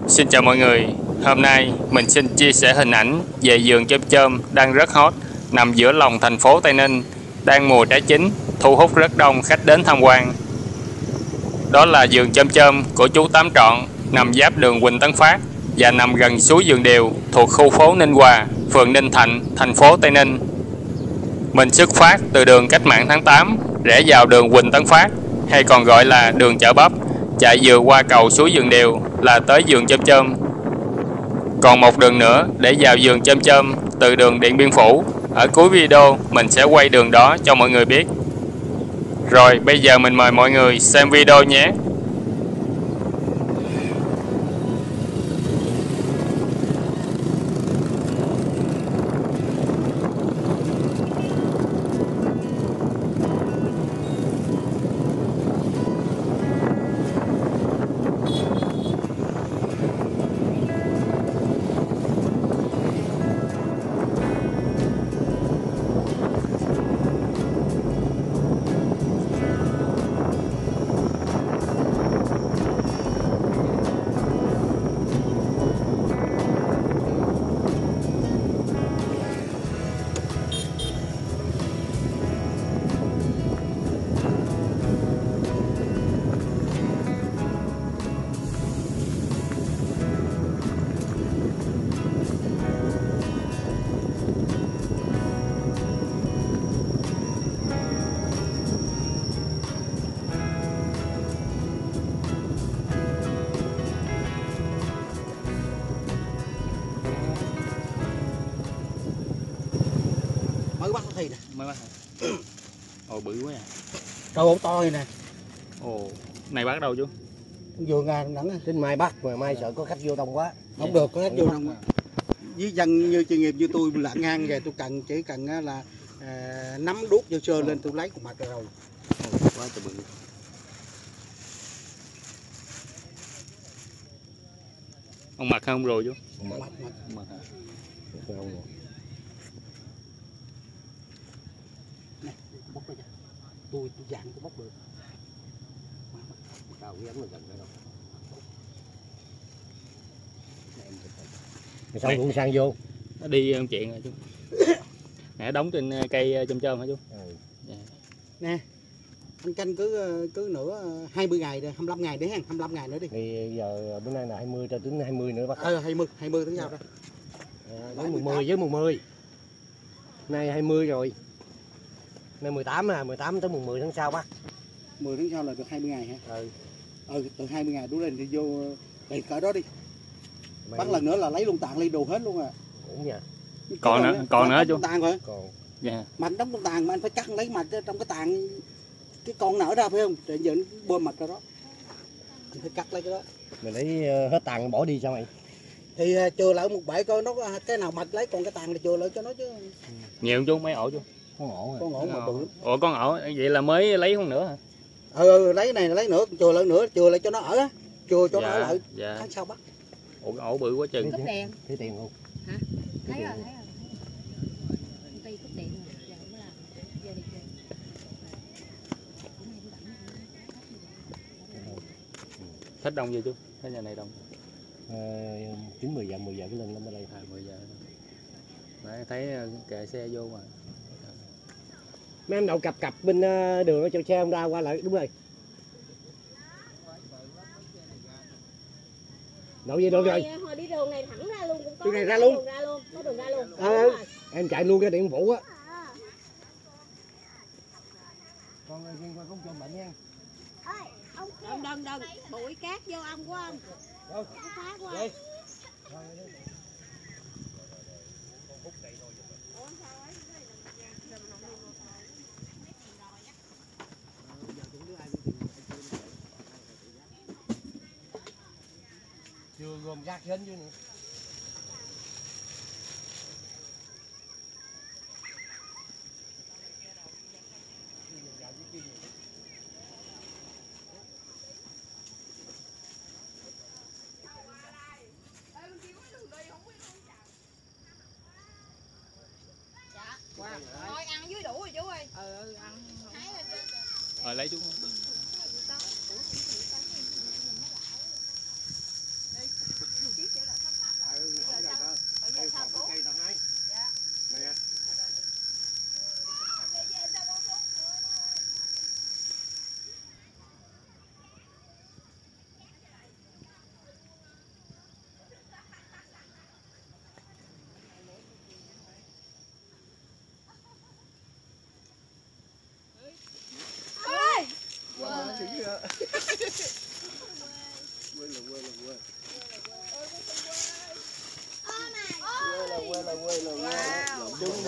Xin chào mọi người, hôm nay mình xin chia sẻ hình ảnh về vườn chôm chôm đang rất hot, nằm giữa lòng thành phố Tây Ninh, đang mùa trái chín, thu hút rất đông khách đến tham quan. Đó là vườn chôm chôm của chú Tám Trọn, nằm giáp đường Huỳnh Tấn Phát và nằm gần suối Vườn Điều thuộc khu phố Ninh Hòa, phường Ninh Thạnh, thành phố Tây Ninh. Mình xuất phát từ đường Cách mạng tháng 8, rẽ vào đường Huỳnh Tấn Phát, hay còn gọi là đường Chợ Bắp, chạy vừa qua cầu suối Vườn Điều là tới vườn chôm chôm. Còn một đường nữa để vào vườn chôm chôm từ đường Điện Biên Phủ. Ở cuối video mình sẽ quay đường đó cho mọi người biết. Rồi bây giờ mình mời mọi người xem video nhé. Mới bắt thì nè. Mới bắt hả? Ồ bự quá à. Trâu to này nè. Ồ, này bắt đâu chú? Vườn đẳng Đến mai bắt mà mai sợ có khách vô đông quá. không được, có khách vô đông. Với dân như chuyên nghiệp như tôi lạng ngang về tôi chỉ cần là nắm đuốc vô sơ lên tôi lấy cùng mặt rồi. Quá trời bự. Ông mặt không rồi chú? Mặt. Mặt hả? Nè, bóc ra. Tôi dạng tôi bóc được. Cao cái ấm là gần đây đâu. Sao cũng sang vô. Nó đi ông chuyện rồi chú. Nè đóng trên cây chôm chôm hả chú? Ừ. Nè. Anh canh cứ nữa 20 ngày rồi, 25 ngày đấy ha, 25 ngày nữa đi. Thì giờ bữa nay là 20 cho đến 20 nữa bắt. 20 tháng sau ra. Đến 10 với 10. Nay 20 rồi. Nay 18 à, 18 tới 10 tháng sau bắt. 10 tháng sau là được 20 ngày hả? Ừ. Từ 20 ngày đủ lên thì vô đầy cỡ đó đi. Bắt lần nữa là lấy luôn tàn lấy đồ hết luôn à. Cũng nha. Còn nữa chú. Tàn phải. Còn. Dạ. Mà anh đóng trong tàn mà anh phải cắt lấy mạch trong cái tàn cái con nở ra phải không? Để giờ nó bơm mạch ra đó. Anh phải cắt lấy cái đó. Mình lấy hết tàn bỏ đi sao mày? Thì chừa lại một bể coi nó cái nào mạch lấy còn cái tàn thì chừa lại cho nó chứ. Nhiều chú, mấy ổ chú? Con ổ rồi. Con ổ mà bự. Ủa con ổ vậy là mới lấy con nữa hả? Lấy này lấy nữa, chừa lại nữa, chừa lại cho nó ở á. Chừa cho nó ở lại. Dạ. Tháng sau bắt. Ủa cái ổ bự quá chừng. Cúp đèn. Thấy tiền không? Hả? Thấy rồi. Công ty cúp điện rồi. Giờ mới làm. Giờ đi chơi. Thích đông chưa chú? Thấy nhà này đông. 9-10 giờ cái lên nó đây. 10 giờ. Đấy, thấy kệ xe vô mà. Mấy em đậu cặp bên đường nó cho xe không ra qua lại đúng rồi. Đậu gì đâu rồi? Hồi đi đường này thẳng ra luôn cũng có. Đường này ra luôn. Có đường ra luôn. Em chạy luôn cái Điện Phủ á. Con ơi, qua công trường bệnh nha. Đừng, bụi cát vô ông của ông. Đâu? Phá qua. Đây. Chưa gom rác hết chứ nữa. Thôi ăn dưới đủ rồi chú ơi. Ăn. Rồi lấy chú.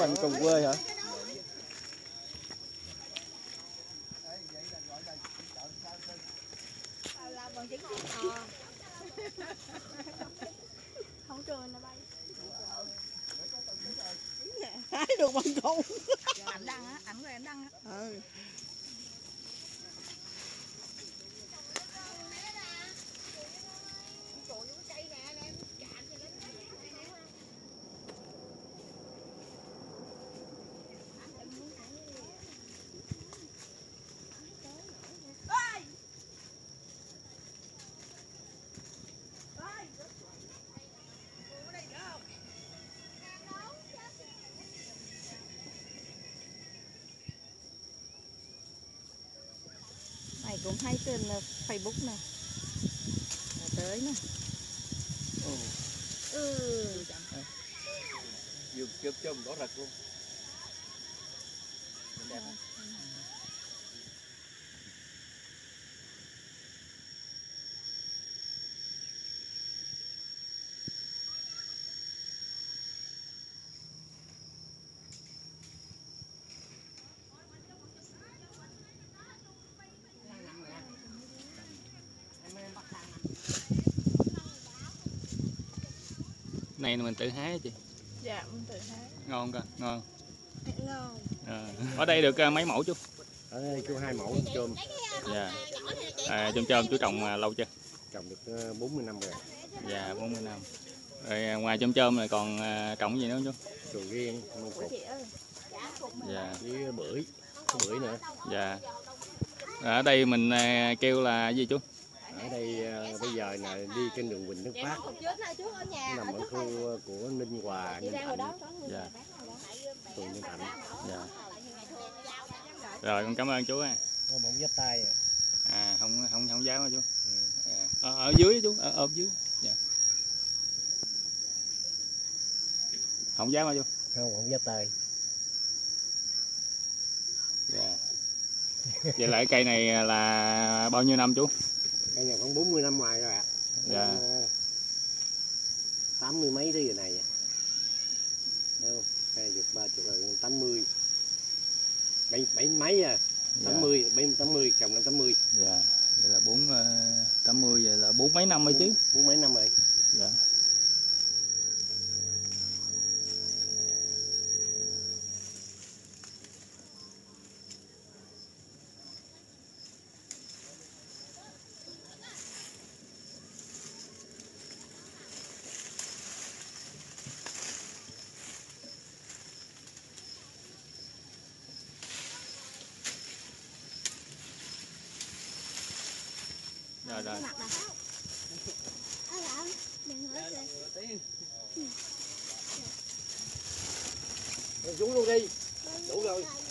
mình cùng quê hả? Không trường nó bay. Hái được bằng câu. Ảnh đăng á, ảnh rồi ảnh đăng á. Ừ. Này cũng hay trên Facebook nè. Tới nè. Vừa chụp chôm đỏ rực luôn. Đẹp không? Này mình tự hái chị. Dạ, mình tự hái. Ngon cơ, ngon. Ngon. Ở đây được mấy mẫu chú? Ở đây chú 2 mẫu chôm. Dạ. Chôm chú trồng lâu chưa? Trồng được 40 năm rồi. Dạ 40 năm. Rồi ngoài chôm này còn trồng gì nữa chú? Sầu riêng, măng cụt. Dạ. Với bưởi, có bưởi nữa. Dạ. Ở đây mình kêu là gì chú? Ở đây bây giờ là đi trên đường Huỳnh Tấn Phát, nằm ở khu của Ninh Hòa, Ninh Thạnh. Dạ. Phường Ninh Thạnh. Dạ. Rồi con cảm ơn chú ha. Có một vết tay. Không giáo hả chú? Ở dưới chú, ở dưới. Dạ. Không giáo hả chú? Không vết tay. Dạ. Vậy lại cây này là bao nhiêu năm chú? Cây này khoảng 40 năm ngoài rồi ạ. Dạ. 80 mấy cái này. Thấy không? 20, 30 rồi 80. 7 mấy à. 80, bên 80, trồng năm 80. Dạ. Vậy là 80, vậy là 4 mấy năm rồi chứ. 4 mấy năm rồi. Dạ. Rồi rồi. Xuống luôn đi. Đủ rồi.